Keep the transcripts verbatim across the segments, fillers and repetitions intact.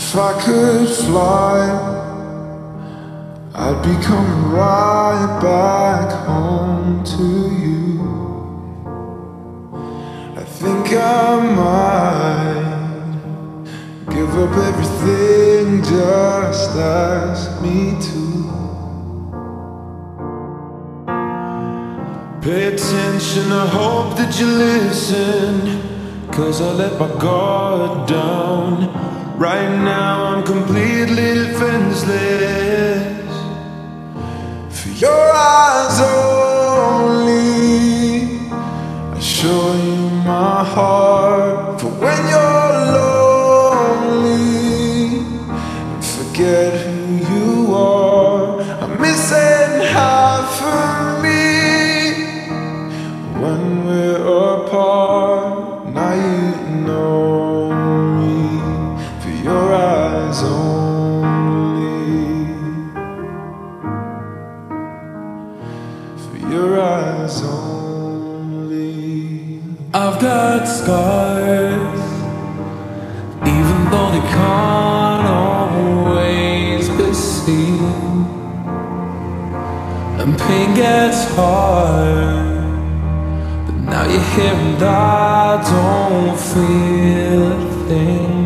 If I could fly, I'd be coming right back home to you. I think I might give up everything, just ask me to. Pay attention, I hope that you listen, 'cause I let my guard down. Right now I'm completely defenseless. For your eyes only, I show you my heart. For when you're lonely and forget who you are, I'm missing half of me when we're apart. Now you know me, for your eyes only, for your eyes only. I've got scars, even though they can't always be seen, and pain gets hard. Now you're here and I don't feel a thing.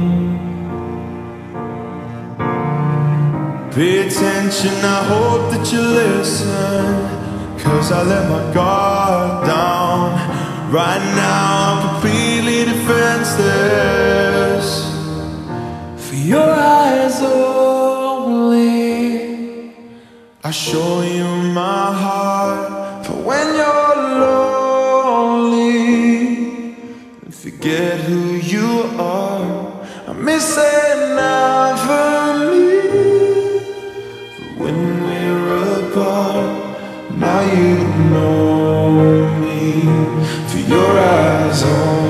Pay attention, I hope that you listen, 'cause I let my guard down. Right now I'm completely defenseless. For your eyes only, I show you my heart. For when you're lonely and forget who you are, I'm missing half of me. But when we're apart, now you know me, for your eyes on